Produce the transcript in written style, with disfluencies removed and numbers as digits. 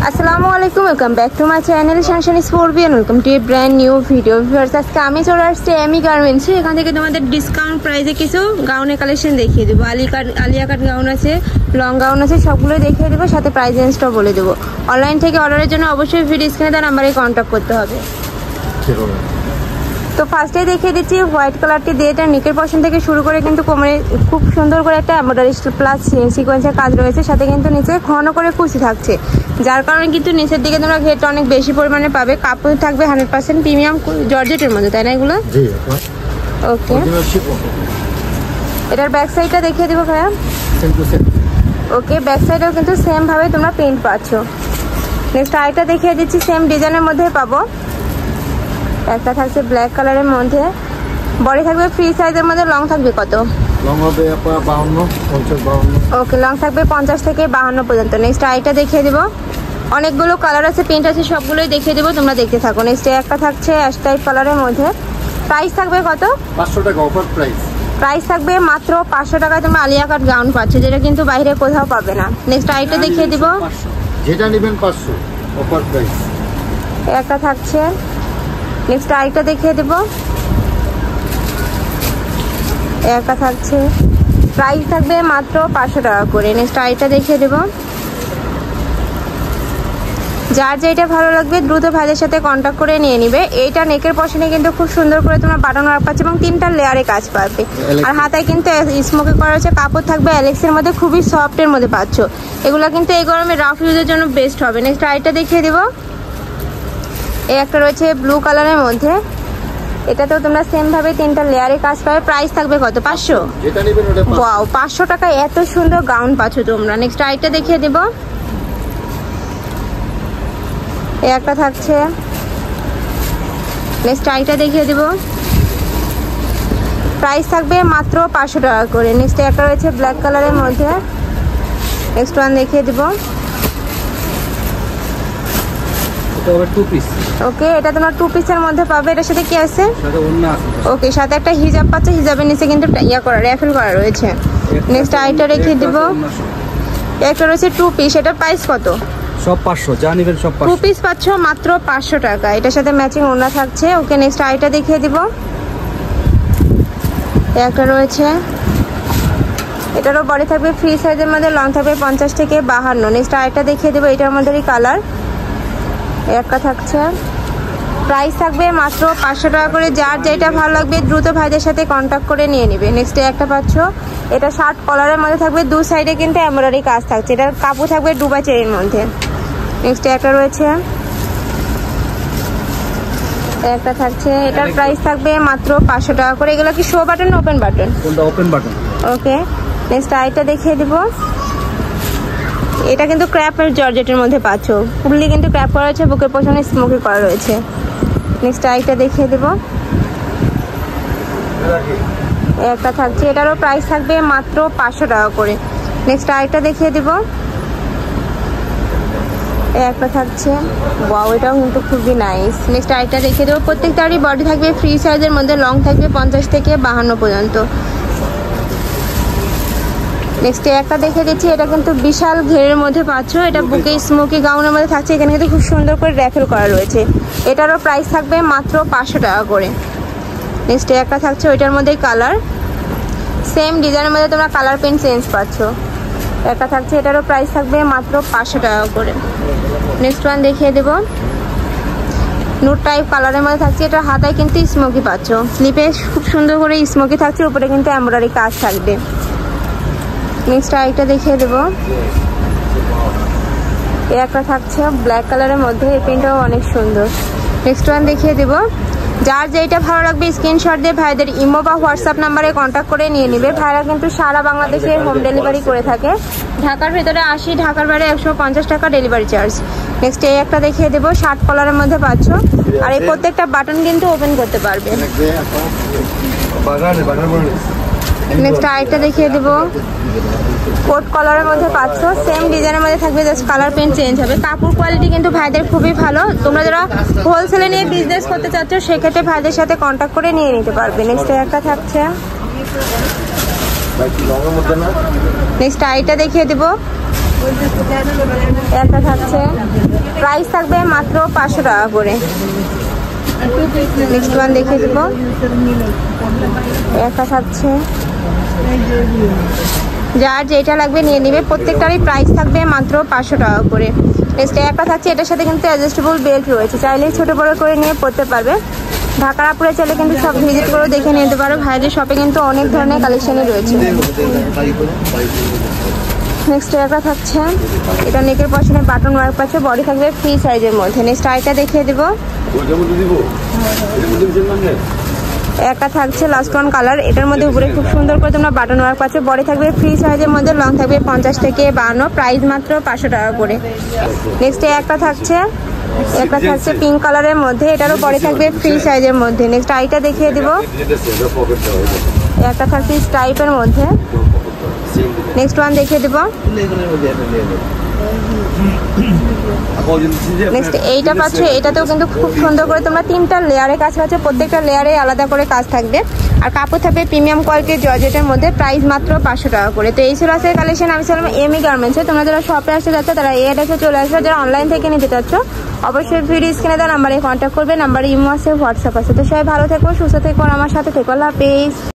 আসসালামু আলাইকুম, welcome back to my channel Sunshine Sports and welcome to a brand new video. Viewers, আজকে আমি চলে আসছি এমি গার্মেন্টসে। এখান থেকে তোমাদের ডিসকাউন্ট প্রাইসে কিছু গাউনের কালেকশন দেখিয়ে দেবো। আলিয়া কাট গাউন আছে, লং গাউন আছে, সবগুলো দেখিয়ে দেবো, সাথে প্রাইস রেঞ্জটাও বলে দেবো। অনলাইন থেকে অর্ডারের জন্য অবশ্যই ভিডিও স্ক্রিনে দেওয়া নাম্বারে কন্ট্যাক্ট করতে হবে। তো ফার্স্টে দেখিয়ে দিচ্ছি হোয়াইট কালারটি দিয়ে, এটা নেকের পশন থেকে শুরু করে কিন্তু কোমরে খুব সুন্দর করে একটা এমব্রয়ডারি প্লাস সিকোয়েন্সের কাজ রয়েছে, সাথে কিন্তু নিচে ঘন করে কুচি থাকছে, যার কারণে কিন্তু নিচের দিকে তোমরা ঘেরটা অনেক বেশি পরিমাণে পাবে। কাপড় থাকবে 100% প্রিমিয়াম জর্জেটের মধ্যে, তাই না এগুলো? ওকে, এটার ব্যাক সাইডটা দেখিয়ে দিব ভাইয়া। ওকে, ব্যাক সাইডেও কিন্তু সেম ভাবে তোমরা প্রিন্ট পাচ্ছ। নেক্সট আরেকটা দেখিয়ে দিচ্ছি, সেম ডিজাইনের মধ্যে পাবো। একটা থাকছে ব্ল্যাক কালারের মধ্যে, বডি থাকবে ফ্রি সাইজের মধ্যে। লং থাকবে কত? লং হবে 52, 50, 52। ওকে, লং থাকবে 50 থেকে 52 পর্যন্ত। নেক্সট আইটা দেখিয়ে দিব, অনেকগুলো কালার আছে, প্রিন্ট আছে, সবগুলোই দেখিয়ে দেবো, তোমরা দেখতে থাকো। নেক্সট একটা থাকছে অ্যাশ টাইপ কালারের মধ্যে, প্রাইস থাকবে কত? 500 টাকা অফার প্রাইস। প্রাইস থাকবে মাত্র 500 টাকায় তোমরা আলিয়া কাট গাউন পাচ্ছ, যেটা কিন্তু বাইরে কোথাও পাবে না। নেক্সট আইটা দেখিয়ে দিব, যেটা নেবেন 500 অফার প্রাইস। একটা থাকছে। নেক্সট আইটা দেখিয়ে দেব, একটা থাকছে, প্রাইস থাকবে মাত্র 500 টাকা করে। নেক্সট আইটা দেখিয়ে দেব, যার যেটা ভালো লাগবে দ্রুত ভাইদের সাথে কন্ট্যাক্ট করে নিয়ে নিবে। এইটা নেকের পশনে কিন্তু খুব সুন্দর করে তোমরা বাটন ওয়ার্ক পাচ্ছ এবং 3টা লেয়ারে কাজ পাবে, আর হাতায় কিন্তু স্মোকে করা হচ্ছে। কাপড় থাকবে অ্যালেক্সের মধ্যে, খুবই সফটের মধ্যে পাচ্ছ। এগুলো কিন্তু এই গরমে রাফ ইউজের জন্য বেস্ট হবে। নেক্সট আইটা দেখিয়ে দিব, এই একটা রয়েছে ব্লু কালারের মধ্যে, এটাতেও তোমরা সেম ভাবে 3টা লেয়ারে কাজ পাবে। প্রাইস থাকবে কত? 500। যেটা নেবেন ওটা 500। ওয়াও, 500 টাকায় এত সুন্দর গাউন পাচ্ছ তোমরা। নেক্সট আইটা দেখিয়ে দেব, এই একটা থাকছে। নেক্সট আইটা দেখিয়ে দেব, প্রাইস থাকবে মাত্র 500 টাকা করে। নেক্সট একটা রয়েছে ব্ল্যাক কালারের মধ্যে, নেক্সট ওয়ান দেখিয়ে দেব। ওকে, এটা তোমার 2 পিসের মধ্যে পাবে। এটার সাথে কি আছে? ওকে, সাথে একটা হিজাব পাচ্ছে, হিজাবের নিচে কিন্তু ইয়া করা র্যাফেল করা রয়েছে। নেক্সট আইটা রেখে দিব, একটা রয়েছে 2 পিস। এটার প্রাইস কত? সব 500, যা নেবেন সব 500। 2 পিস পাচ্ছ মাত্র 500 টাকা। এটার সাথে ম্যাচিং ওড়না থাকছে। ওকে, নেক্সট আইটা দেখিয়ে দিব, একটা রয়েছে, এটারও বডি থাকবে ফ্রি সাইজের মধ্যে, লং থাকবে 50 থেকে 52। নেক্সট আইটা দেখিয়ে দেবো, এটার মধ্যেই কালার, একটা থাকছে। প্রাইস থাকবে মাত্র 500 টাকা করে। যার যেটা ভালো লাগবে দ্রুত ভাইদের সাথে কন্ট্যাক্ট করে নিয়ে নিবে। নেক্সট একটা পাচ্ছ, এটা শার্ট কলারের মধ্যে থাকবে, 2 সাইডে কিন্তু এমব্রয়ডারি কাজ থাকছে। এটার কাপড় থাকবে ডুবা চেরির মধ্যে। নেক্সট একটা রয়েছে, একটা থাকছে, এটার প্রাইস থাকবে মাত্র 500 টাকা করে। এগুলো কি শো বাটন না open button? Open button. Okay, next আইটা দেখিয়ে দিব, এটা কিন্তু ক্র্যাপের জর্জেটের মধ্যে পাচ্ছ, ফুললি কিন্তু ক্র্যাপ করা হয়েছে, বুকের পশনে স্মোকি করা রয়েছে। নেক্সট আইটা দেখিয়ে দেব, একটা থাকছে, এটারও প্রাইস থাকবে মাত্র 500 টাকা করে। নেক্সট আইটা দেখিয়ে দিব, একটা থাকছে, ওয়াও, এটাও কিন্তু খুবই নাইস। নেক্সট আইটা দেখিয়ে দেবো, প্রত্যেকটারই বডি থাকবে ফ্রি সাইজের মধ্যে, লং থাকবে 50 থেকে 52 পর্যন্ত। নেক্সট একটা দেখে দিচ্ছি, এটা কিন্তু বিশাল ঘেরের মধ্যে পাচ্ছ, এটা বুকে স্মোকি গাউনের মধ্যে থাকছে। এখানে কিন্তু খুব সুন্দর করে র্যাফেল করা রয়েছে, এটারও প্রাইস থাকবে মাত্র 500 টাকা করে। নেক্সট একটা থাকছে, ওইটার মধ্যেই কালার, সেম ডিজাইনের মধ্যে তোমরা কালার পেন চেঞ্জ পাচ্ছ। একটা থাকছে, এটারও প্রাইস থাকবে মাত্র 500 টাকা করে। নেক্সট ওয়ান দেখিয়ে দেবো, নুট টাইপ কালারের মধ্যে থাকছে, এটা হাতায় কিন্তু স্মোকি পাচ্ছ, স্লিপে খুব সুন্দর করে স্মোকি থাকছে, উপরে কিন্তু এমব্রয়ডারি কাজ থাকবে। নেক্সট আইটা দেখিয়ে দেবো, একটা থাকছে ব্ল্যাক কালারের মধ্যে, এই প্রিন্টটাও অনেক সুন্দর। নেক্সট ওয়ান দেখিয়ে দেবো, যার যেটা ভালো লাগবে স্ক্রিনশট দিয়ে ভাইদের ইমো বা হোয়াটসঅ্যাপ নাম্বারে কন্ট্যাক্ট করে নিয়ে নিবে। ভাইরা কিন্তু সারা বাংলাদেশে হোম ডেলিভারি করে থাকে, ঢাকার ভেতরে 80, ঢাকার বাইরে 150 টাকা ডেলিভারি চার্জ। নেক্সট এই একটা দেখিয়ে দেবো, শার্ট কলারের মধ্যে পাচ্ছ, আর এই প্রত্যেকটা বাটন কিন্তু ওপেন করতে পারবে। নেক্সট আরেকটা দেখিয়ে দেবো, কোট কলারের মধ্যে পাচ্ছ, সেম ডিজাইনের মধ্যে থাকবে, জাস্ট কালার পেন চেঞ্জ হবে। কাপড় কোয়ালিটি কিন্তু ভাইদের খুবই ভালো, তোমরা যারা হোলসেলে নিয়ে বিজনেস করতে চাচ্ছ সেক্ষেত্রে ভাইদের সাথে কন্ট্যাক্ট করে নিয়ে নিতে পারবে। নেক্সট একটা থাকছে, নেক্সট আইটা দেখিয়ে দেবো, একটা থাকছে, প্রাইস থাকবে মাত্র 500 টাকা করে। নেক্সট ওয়ান দেখিয়ে দেবো, একটা থাকছে, যার যেটা লাগবে নিয়ে নিবে, প্রত্যেকটারই প্রাইস থাকবে মাত্র 500 টাকা করে। নেক্সট একটা থাকছে, এটার সাথে কিন্তু অ্যাডজাস্টেবল বেল্ট রয়েছে, চাইলেই ছোট বড় করে নিয়ে পরতে পারবে। ঢাকার আপুরে চাইলে কিন্তু সব ভিজিট করে দেখে নিতে পারো, ভাইদের শপে কিন্তু অনেক ধরনের কালেকশনই রয়েছে। নেক্সট একটা থাকছে, এটা নেকের পশনে বাটন ওয়ার্ক পাচ্ছে, বডি থাকবে ফ্রি সাইজের মধ্যে। নেক্সট আইটা দেখিয়ে দেবো, একটা থাকছে লাস্ট ওয়ান কালার, এটার মধ্যে উপরে খুব সুন্দর করে তোমরা বাটন ওয়ার্ক পাচ্ছ, বডি থাকবে ফ্রি সাইজের মধ্যে, লং থাকবে 50 থেকে 52, প্রাইস মাত্র 500 টাকা করে। নেক্সট একটা থাকছে, একটা থাকছে পিঙ্ক কালারের মধ্যে, এটারও বডি থাকবে ফ্রি সাইজের মধ্যে। নেক্সট আইটা দেখিয়ে দিব, একটা থাকছে স্টাইপের মধ্যে। নেক্সট ওয়ান দেখিয়ে দেবো, নেক্সট এইটা পাচ্ছ, এটাতেও কিন্তু খুব সুন্দর করে তোমরা 3টা লেয়ারে কাজ পাচ্ছ, প্রত্যেকটা লেয়ারে আলাদা করে কাজ থাকবে, আর কাপড় থাকবে প্রিমিয়াম কোয়ালিটির জর্জেটের মধ্যে, প্রাইস মাত্র 500 টাকা করে। তো এই ছিল আজকের কালেকশন। আমি ছিলাম এমি গার্মেন্টসে, তোমরা যারা শপে আসতে যাচ্ছ তারা এই অ্যাড্রেসে চলে আসবে, যারা অনলাইন থেকে নিতে চাচ্ছ অবশ্যই ভিডিও স্ক্রিনে দেওয়া নাম্বারে কন্ট্যাক্ট করবে, নাম্বারে ইমো আছে, হোয়াটসঅ্যাপ আছে। তো সবাই ভালো থেকো, সুস্থ থেকো, আমার সাথে থেকো, আল্লাহ হাফেজ।